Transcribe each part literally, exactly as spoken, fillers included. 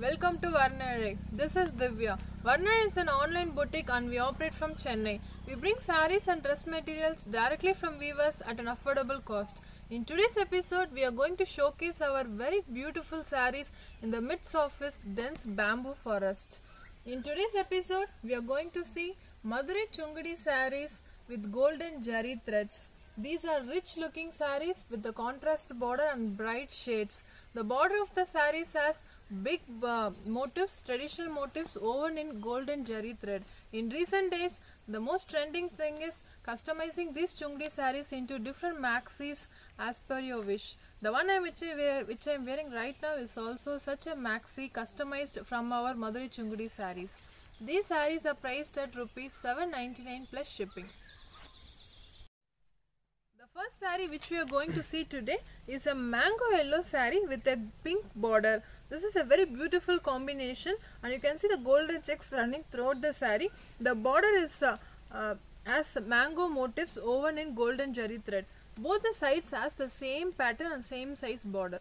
Welcome to Varnare. This is Divya. Varnare is an online boutique and we operate from Chennai. We bring sarees and dress materials directly from weavers at an affordable cost. In today's episode, we are going to showcase our very beautiful sarees in the midst of this dense bamboo forest. In today's episode, we are going to see Madurai Chungadi sarees with golden jari threads. These are rich looking sarees with the contrast border and bright shades. The border of the sarees has big uh, motifs, traditional motifs woven in golden jari thread. In recent days, the most trending thing is customizing these Chungadi sarees into different maxis as per your wish. The one I which I wear, which I am wearing right now is also such a maxi customized from our Madurai Chungadi sarees. These sarees are priced at rupees seven ninety-nine plus shipping. The first saree which we are going to see today is a mango yellow saree with a pink border. This is a very beautiful combination and you can see the golden checks running throughout the saree. The border is uh, uh, as mango motifs woven in golden jari thread. Both the sides has the same pattern and same size border.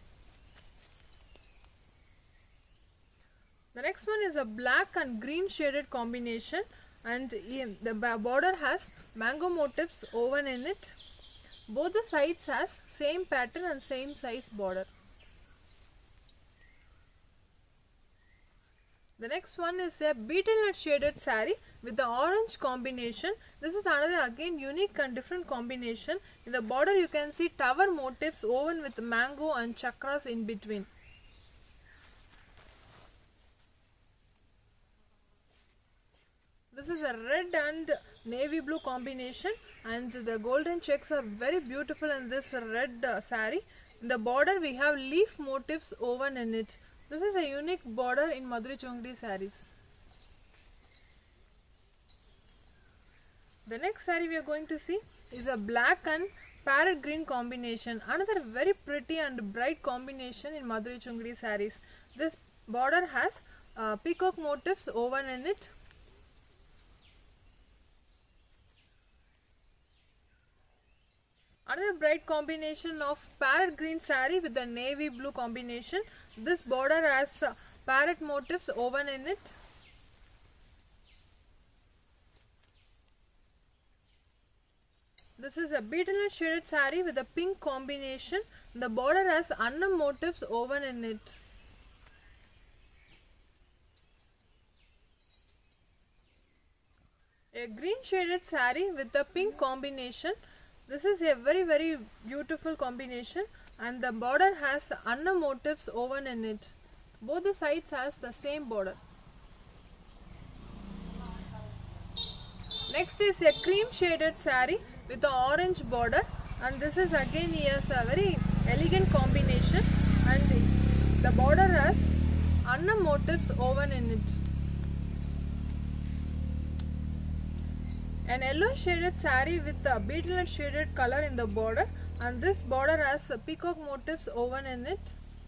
The next one is a black and green shaded combination and the border has mango motifs woven in it. Both the sides has same pattern and same size border. The next one is a beetle nut shaded saree with the orange combination. This is another again unique and different combination. In the border you can see tower motifs woven with mango and chakras in between. This is a red and navy blue combination and the golden checks are very beautiful in this red uh, saree. In the border we have leaf motifs woven in it. This is a unique border in Madurai Chungadi sarees. The next saree we are going to see is a black and parrot green combination. Another very pretty and bright combination in Madurai Chungadi sarees. This border has uh, peacock motifs woven in it. Another bright combination of parrot green saree with the navy blue combination. This border has uh, parrot motifs woven in it. This is a beetle nut shaded saree with a pink combination. The border has annam motifs woven in it. A green shaded saree with the pink combination. This is a very very beautiful combination and the border has annam motifs woven in it. Both the sides has the same border. Next is a cream shaded saree with the orange border and this is again yes, a very elegant combination and the border has annam motifs woven in it. An yellow shaded saree with a beetle nut shaded color in the border and this border has peacock motifs woven in it.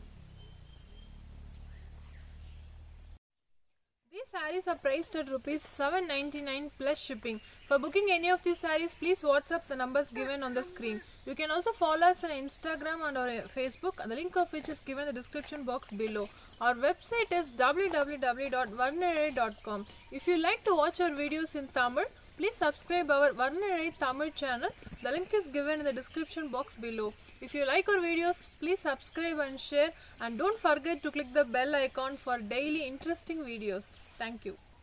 These sarees are priced at rupees seven ninety-nine plus shipping. For booking any of these sarees, please WhatsApp the numbers given on the screen. You can also follow us on Instagram and our Facebook, the link of which is given in the description box below. Our website is w w w dot varnare dot com. If you like to watch our videos in Tamil, please subscribe our Varnare Tamil channel. The link is given in the description box below. If you like our videos, please subscribe and share and don't forget to click the bell icon for daily interesting videos. Thank you.